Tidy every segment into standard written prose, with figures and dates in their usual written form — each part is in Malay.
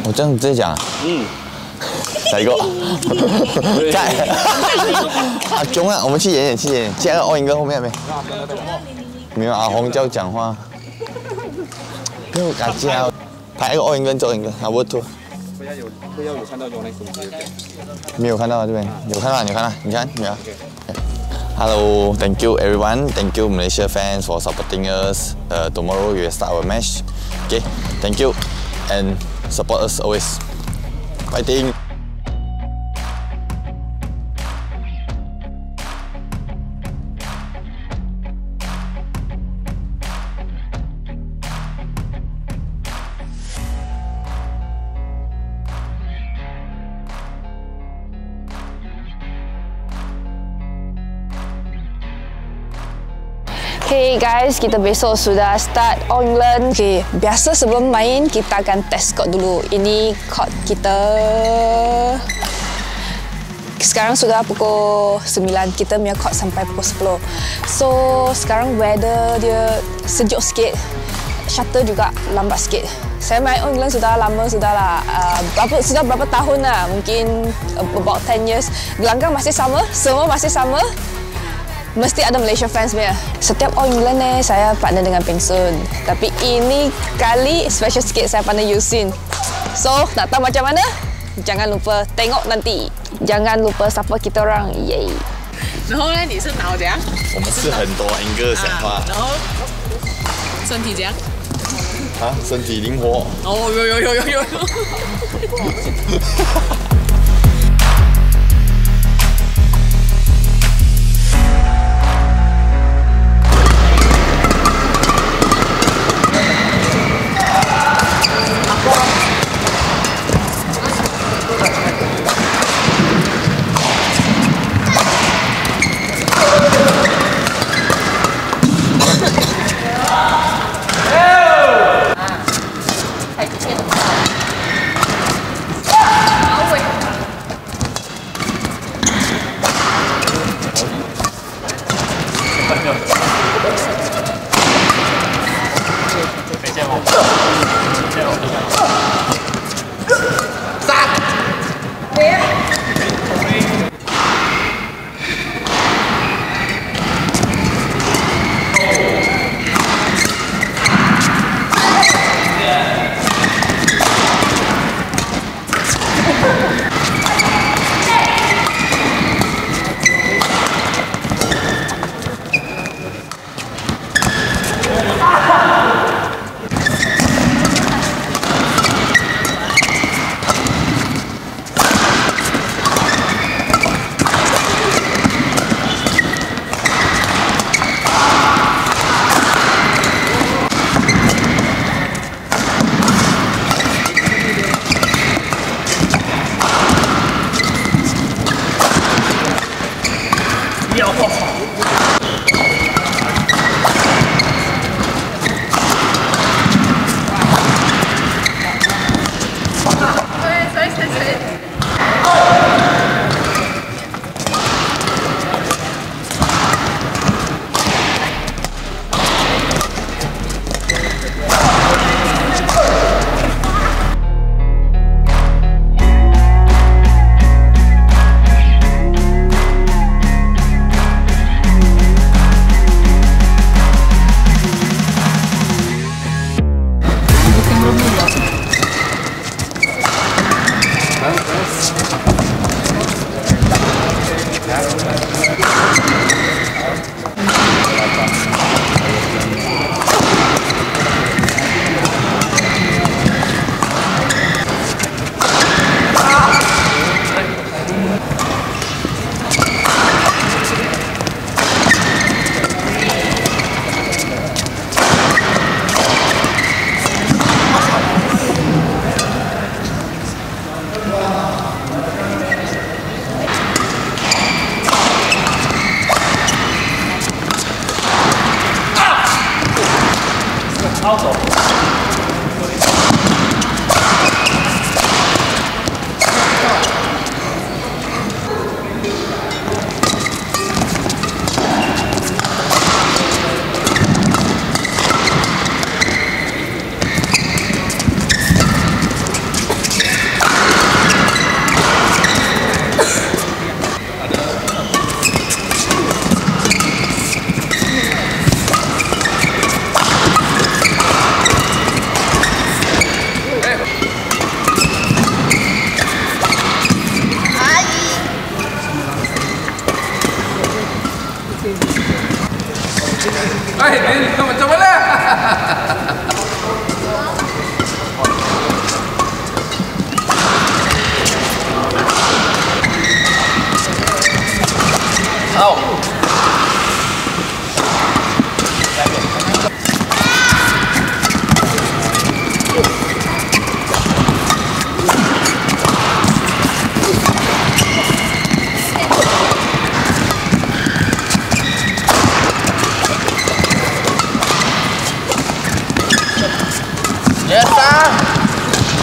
我这样直接讲。哪一个？在阿忠啊，我们去演演，去演演。加个奥英哥后面没？没有阿红叫讲话。不用打架，拍一个奥英哥做英哥，啊我吐。不要有看到有那手机。没有看到这边，有看到，你看到，你看没有？Hello, thank you everyone. Thank you Malaysia fans for supporting us. Tomorrow we will start our match. Okay, thank you and support us always. Fighting. Okay guys, kita besok sudah start England. Okay, biasa sebelum main kita akan test court dulu. Ini court kita. Sekarang sudah pukul 9, kita punya court sampai pukul 10. So, sekarang weather dia sejuk sikit. Shutter juga lambat sikit. Saya main England sudah lama, sudahlah. Sudah berapa tahun lah. Mungkin about 10 years. Gelanggang masih sama, semua masih sama. Mesti ada Malaysia fans punya. Setiap All England ni saya partner dengan Peng Sun. Tapi ini kali special sikit saya partner Yusin. So, nak tahu macam mana? Jangan lupa tengok nanti. Jangan lupa support kita orang. Yay! 然后呢？你是脑怎样？ 我们是很多英哥讲话。 然后身体怎样？ 啊，身体灵活。 哦，有。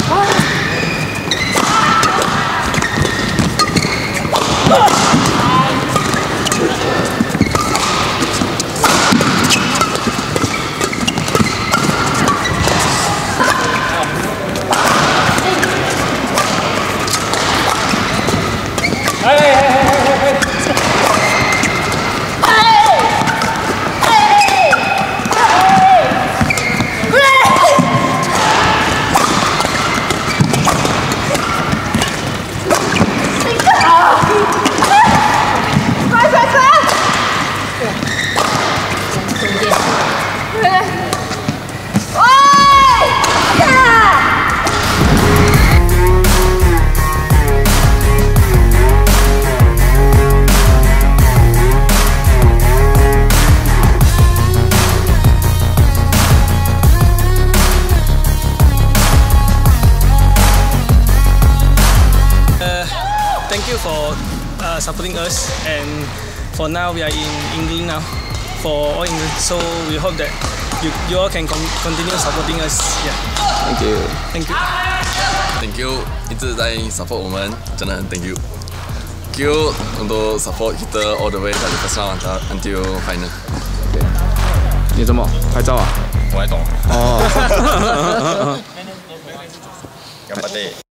Thank you for supporting us, and for now we are in England now for All England, so we hope that you all can continue supporting us. Yeah. Thank you. Thank you. Thank you 一直在 support 我们，真的很 thank you. Thank you untuk support kita all the way dari first round until final. 你怎么拍照啊？ 我还懂。 哦。 頑張って。